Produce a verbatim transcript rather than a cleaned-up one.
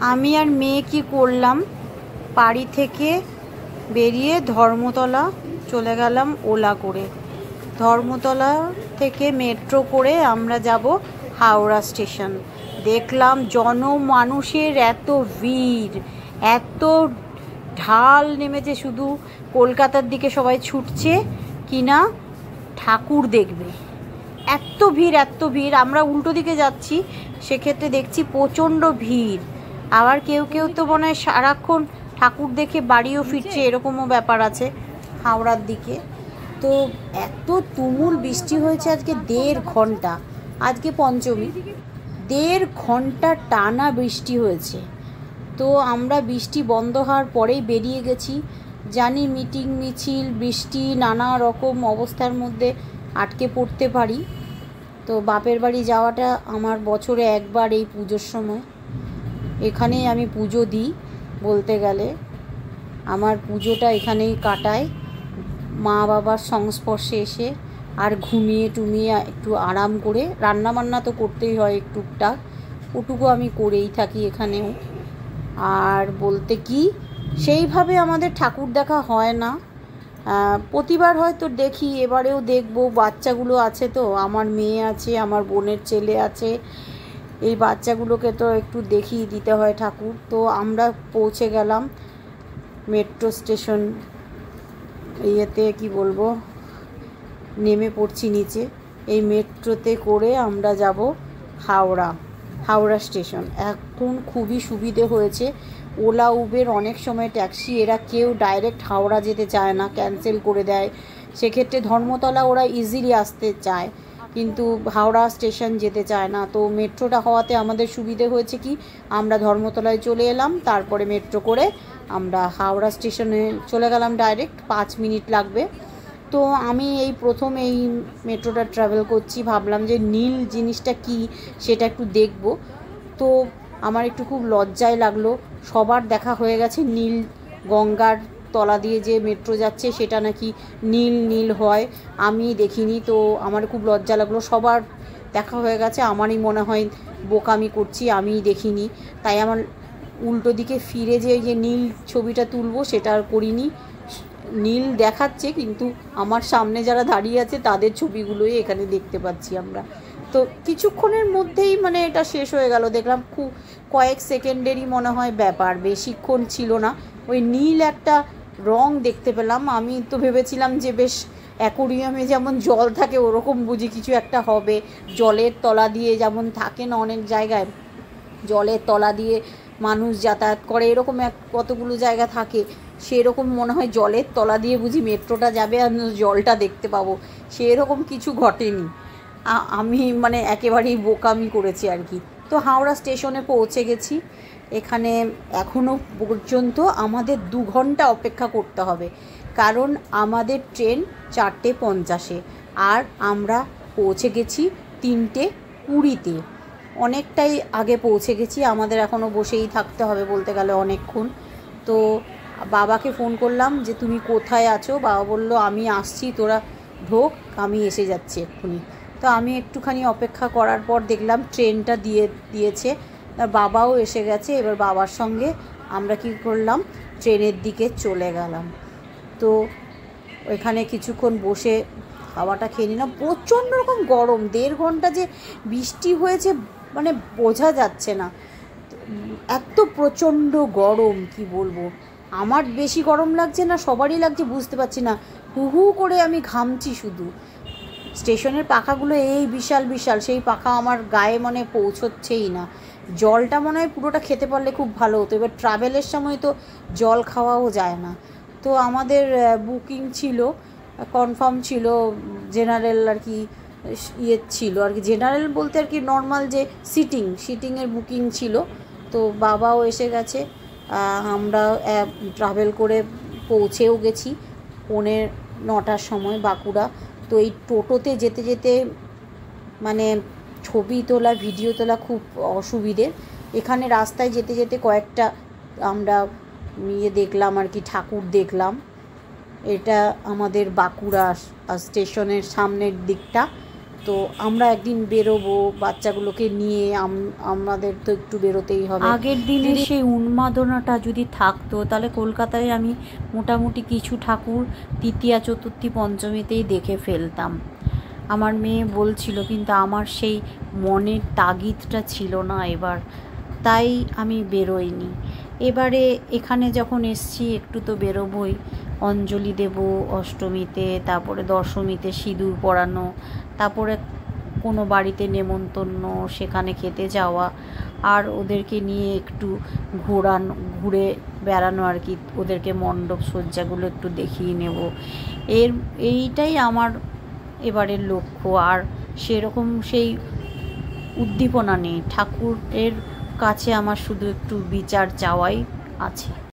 আমি আর মেয়ে কি করলাম, বাড়ি থেকে বেরিয়ে ধর্মতলা চলে গেলাম ওলা করে। ধর্মতলা থেকে মেট্রো করে আমরা যাব হাওড়া স্টেশন। দেখলাম জনমানুষের এত ভিড়, এত ঢাল নেমেছে, শুধু কলকাতার দিকে সবাই ছুটছে কিনা ঠাকুর দেখবে। এত ভিড় এত ভিড়, আমরা উল্টো দিকে যাচ্ছি, সেক্ষেত্রে দেখছি প্রচণ্ড ভিড়। আবার কেউ কেউ তো মনে হয় সারাক্ষণ ঠাকুর দেখে বাড়িও ফিরছে, এরকমও ব্যাপার আছে হাওড়ার দিকে। তো এত তুমুল বৃষ্টি হয়েছে আজকে দেড় ঘন্টা, আজকে পঞ্চমী, দেড় ঘন্টা টানা বৃষ্টি হয়েছে। তো আমরা বৃষ্টি বন্ধ হওয়ার পরেই বেরিয়ে গেছি। জানি মিটিং মিছিল বৃষ্টি নানা রকম অবস্থার মধ্যে আটকে পড়তে পারি। তো বাপের বাড়ি যাওয়াটা আমার বছরে একবার, এই পুজোর সময় এখানেই আমি পুজো দিই। বলতে গেলে আমার পুজোটা এখানেই কাটায়, মা বাবার সংস্পর্শে এসে আর ঘুমিয়ে টুমিয়ে একটু আরাম করে। রান্না বান্না তো করতেই হয় একটুকটাক, ওটুকু আমি করেই থাকি এখানেও। আর বলতে কি, সেইভাবে আমাদের ঠাকুর দেখা হয় না, প্রতিবার হয়তো দেখি, এবারেও দেখব। বাচ্চাগুলো আছে, তো আমার মেয়ে আছে, আমার বোনের ছেলে আছে, এই বাচ্চাগুলোকে তো একটু দেখিয়ে দিতে হয় ঠাকুর। তো আমরা পৌঁছে গেলাম মেট্রো স্টেশন, ইয়েতে কি বলবো, নেমে পড়ছি নিচে। এই মেট্রোতে করে আমরা যাব হাওড়া, হাওড়া স্টেশন। এখন খুবই সুবিধে হয়েছে, ওলা উবের অনেক সময় ট্যাক্সি এরা কেউ ডাইরেক্ট হাওড়া যেতে চায় না, ক্যান্সেল করে দেয়। সেক্ষেত্রে ধর্মতলা ওরা ইজিলি আসতে চায়, কিন্তু হাওড়া স্টেশন যেতে চায় না। তো মেট্রোটা হওয়াতে আমাদের সুবিধে হয়েছে কি, আমরা ধর্মতলায় চলে এলাম, তারপরে মেট্রো করে আমরা হাওড়া স্টেশনে চলে গেলাম ডাইরেক্ট, পাঁচ মিনিট লাগবে। তো আমি এই প্রথম এই মেট্রোটা ট্রাভেল করছি, ভাবলাম যে নীল জিনিসটা কি সেটা একটু দেখব। তো আমার একটু খুব লজ্জায় লাগলো, সবার দেখা হয়ে গেছে নীল গঙ্গার তলা দিয়ে যে মেট্রো যাচ্ছে সেটা নাকি নীল নীল হয়, আমি দেখিনি। তো আমার খুব লজ্জা লাগলো, সবার দেখা হয়ে গেছে, আমারই মনে হয় বোকামি করছি, আমিই দেখিনি। তাই আমার উল্টো দিকে ফিরে যে যে নীল ছবিটা তুলবো সেটা আর করিনি। নীল দেখাচ্ছে, কিন্তু আমার সামনে যারা দাঁড়িয়ে আছে তাদের ছবিগুলোই এখানে দেখতে পাচ্ছি আমরা। তো কিছুক্ষণের মধ্যেই মানে এটা শেষ হয়ে গেল, দেখলাম খুব কয়েক সেকেন্ডেরই মনে হয় ব্যাপার, বেশিক্ষণ ছিল না। ওই নীল একটা রং দেখতে পেলাম, আমি তো ভেবেছিলাম যে বেশ অ্যাকোরিয়ামে যেমন জল থাকে ওরকম বুঝি কিছু একটা হবে, জলের তলা দিয়ে যেমন থাকে না অনেক জায়গায়, জলের তলা দিয়ে মানুষ যাতায়াত করে, এরকম এক কতগুলো জায়গা থাকে, সেরকম মনে হয় জলের তলা দিয়ে বুঝি মেট্রোটা যাবে আর জলটা দেখতে পাবো, সেরকম কিছু ঘটেনি। আমি মানে একেবারেই বোকামি করেছি আর কি। তো হাওড়া স্টেশনে পৌঁছে গেছি। এখানে এখনও পর্যন্ত আমাদের দু ঘন্টা অপেক্ষা করতে হবে, কারণ আমাদের ট্রেন চারটে পঞ্চাশে, আর আমরা পৌঁছে গেছি তিনটে কুড়িতে, অনেকটাই আগে পৌঁছে গেছি। আমাদের এখনও বসেই থাকতে হবে বলতে গেলে অনেকক্ষণ। তো বাবাকে ফোন করলাম যে তুমি কোথায় আছো, বাবা বলল আমি আসছি, তোরা ঢোক, আমি এসে যাচ্ছি এক্ষুনি। তো আমি একটুখানি অপেক্ষা করার পর দেখলাম ট্রেনটা দিয়ে দিয়েছে, বাবাও এসে গেছে। এবার বাবার সঙ্গে আমরা কি করলাম, ট্রেনের দিকে চলে গেলাম। তো ওইখানে কিছুক্ষণ বসে হাওয়াটা খেয়ে নিলাম। প্রচণ্ড রকম গরম, দেড় ঘন্টা যে বৃষ্টি হয়েছে মানে বোঝা যাচ্ছে না, এত প্রচণ্ড গরম কি বলবো। আমার বেশি গরম লাগছে না সবারই লাগছে বুঝতে পারছি না, হু হু করে আমি ঘামছি শুধু। স্টেশনের পাখাগুলো এই বিশাল বিশাল, সেই পাখা আমার গায়ে মানে পৌঁছচ্ছেই না। জলটা মনে হয় পুরোটা খেতে পারলে খুব ভালো হতো, এবার ট্রাভেলের সময় তো জল খাওয়াও যায় না। তো আমাদের বুকিং ছিল, কনফার্ম ছিল, জেনারেল আর কি ইয়ে ছিল আর কি, জেনারেল বলতে আর কি নর্মাল যে সিটিং, সিটিংয়ের বুকিং ছিল। তো বাবাও এসে গেছে, আমরা ট্রাভেল করে পৌঁছেও গেছি পৌনে নটার সময় বাঁকুড়া। তো এই টোটোতে যেতে যেতে মানে ছবি তোলা ভিডিও তোলা খুব অসুবিধে। এখানে রাস্তায় যেতে যেতে কয়েকটা আমরা ইয়ে দেখলাম আর কি, ঠাকুর দেখলাম। এটা আমাদের বাঁকুড়া স্টেশনের সামনের দিকটা, তো আমরা একদিন বেরোবো বাচ্চাগুলোকে নিয়ে, আমাদের তো একটু বেরোতেই হবে। আগের দিনের সেই উন্মাদনাটা যদি থাকতো তাহলে কলকাতায় আমি মোটামুটি কিছু ঠাকুর তৃতীয়া চতুর্থী পঞ্চমীতেই দেখে ফেলতাম। আমার মেয়ে বলছিল, কিন্তু আমার সেই মনের তাগিদটা ছিল না এবার, তাই আমি বেরোইনি। এবারে এখানে যখন এসছি একটু তো বেরোবই, অঞ্জলি দেব অষ্টমীতে, তারপরে দশমীতে সিঁদুর পরানো, তারপরে কোনো বাড়িতে নেমন্তন্ন সেখানে খেতে যাওয়া, আর ওদেরকে নিয়ে একটু ঘোরানো, ঘুরে বেড়ানো আর কি, ওদেরকে মণ্ডপ সজ্জাগুলো একটু দেখিয়ে নেব। এর এইটাই আমার এবারের লক্ষ্য। আর সেরকম সেই উদ্দীপনা নেই, ঠাকুরের কাছে আমার শুধু একটু বিচার চাওয়াই আছে।